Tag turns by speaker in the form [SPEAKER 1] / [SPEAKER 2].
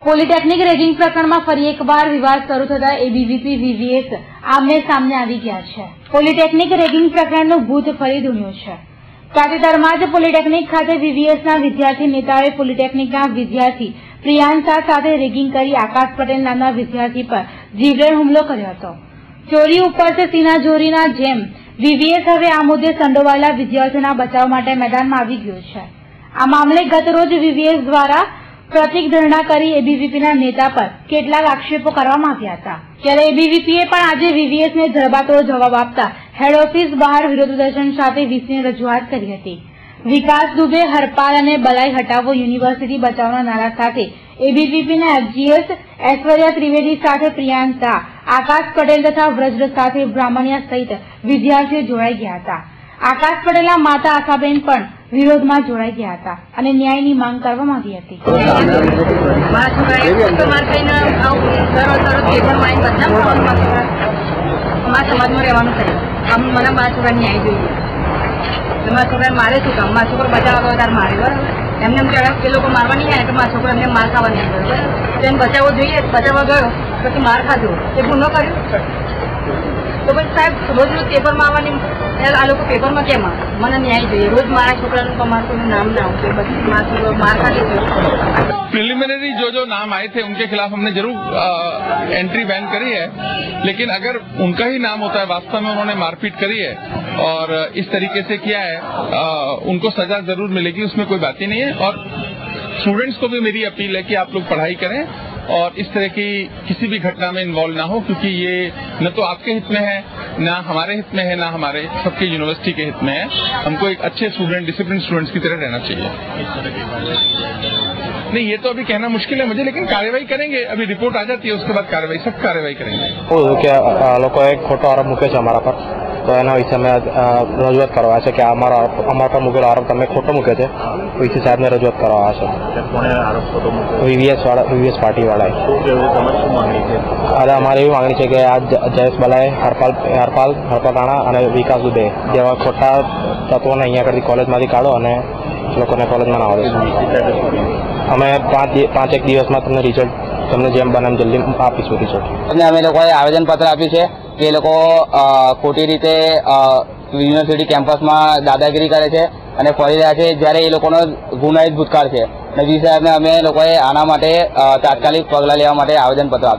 [SPEAKER 1] Polytechnic ragging પ્રકરણમાં ફરી એકવાર વિવાદ શરૂ થતા એબીવીપી વીવીએસ આમને સામને આવી ગયા છે। પોલિટેકનિક રેગિંગ પ્રકરણનું ભૂત ફરી ધૂણ્યું છે। તાજેતરમાં જ પોલિટેકનિક ખાતે વીવીએસના વિદ્યાર્થી નેતાઓએ પોલિટેકનિકના વિદ્યાર્થી પ્રિયાંશા સાથે રેગિંગ કરી આકાશ પટેલ નામના વિદ્યાર્થી પર જીવલેણ હુમલો કર્યો હતો। ચોરી ઉપર છે સીનાજોરીના જેમ વીવીએસ હવે આ મુદ્દે સંડોવાયેલા વિદ્યાર્થીઓના બચાવ માટે મેદાનમાં આવી ગયું છે। આ મામલે ગતરોજ વીવીએસ દ્વારા પ્રતિક ધરણા કરી એબીવીપીના નેતા પર કેટલાક આક્ષેપો કરવામાં આવ્યા હતા, ત્યારે એબીવીપીએ પણ આજે વીવીએસને જડબાતોડ જવાબ આપતા હેડ ઓફિસ બહાર વિરોધ પ્રદર્શન સાથે વીસીની રજૂઆત કરી હતી। વિકાસ દુબે, હરપાલ અને બલાઈ હટાવો, યુનિવર્સિટી બચાવના નારા સાથે એબીવીપીના એફજીએસ ઐશ્વર્યા ત્રિવેદી સાથે પ્રિયાંશા, આકાશ પટેલ તથા વ્રજ સાથે બ્રાહ્મણિયા સહિત વિદ્યાર્થીઓ જોડાઈ ગયા હતા। આકાશ પટેલના માતા આશાબેન પણ વિરોધમાં જોડાઈ ગયા હતા અને ન્યાયની માંગ કરવામાં આવી હતી।
[SPEAKER 2] મારા છોકરાને મારે શું કામ? મારા છોકરો બચાવવા તાર મારે બરાબર, એમને એ લોકો મારવા નહીં આવે તો મારા છોકરા એમને માર ખાવા નહીં આવે બરાબર, એને બચાવવો જોઈએ, બચાવવા ગયો પછી માર ખાધો એ ગુનો કર્યો તો પછી સાહેબ રોજ રોજ પેપરમાં આવવાની આ લોકો પેપરમાં કેમ આવે? મને ન્યાય જોઈએ, રોજ મારા છોકરાનું મારું નામ ना हो बस मार खा
[SPEAKER 3] प्रिलिमिनरी जो नाम आए थे उनके खिलाफ हमने जरूर एंट्री बैन करी है, लेकिन अगर उनका ही नाम होता है वास्तव में उन्होंने मारपीट करी है और इस तरीके से किया है, उनको सजा जरूर मिलेगी, उसमें कोई बात ही नहीं है। और स्टूडेंट्स को भी मेरी अपील है कि आप लोग पढ़ाई करें और इस तरह की किसी भी घटना में इन्वॉल्व ना हो, क्योंकि ये न तो आपके हित में है, ना हमारे हित में है, ना हमारे सबके यूनिवर्सिटी के हित में है। हमको एक अच्छे स्टूडेंट, डिसिप्लिन स्टूडेंट्स की तरह रहना चाहिए। नहीं, ये तो अभी कहना मुश्किल है मुझे, लेकिन कार्रवाई करेंगे। अभी रिपोर्ट आ जाती है, उसके बाद कार्रवाई, सब कार्रवाई करेंगे।
[SPEAKER 4] खोटो आरोप मूके हमारा पर, तो एना विषय में रजूआत करवा है कि अमरा पर मूकेलो आरोप तमे खोटो मूक्यो छे, पीसी साहब ने रजूआत करवा है। वीवीएस पार्टी वाला अमारी एवी मांगणी है कि आज जयेश बलाए, हरपाल राणा और विकास दुबे जेवा खोटा तत्वों ने अहींया करती कॉलेज में काढो अने लोकोने कॉलेज में ना आवे। अमे 5 દિવસ में तमने रिजल्ट तमने जेम बने जल्दी आपीशुं रिजल्ट।
[SPEAKER 5] अमे लोकोए आवेदन पत्र आप्युं छे के लोको खोटी रीते यूनिवर्सिटी केम्पस में दादागिरी करे छे અને ફરી રહ્યા છે, જ્યારે એ લોકોનો ગુનાહિત ભૂતકાળ છે। વી સાહેબને અમે લોકોએ આના માટે તાત્કાલિક પગલાં લેવા માટે આવેદનપત્ર આપ્યું।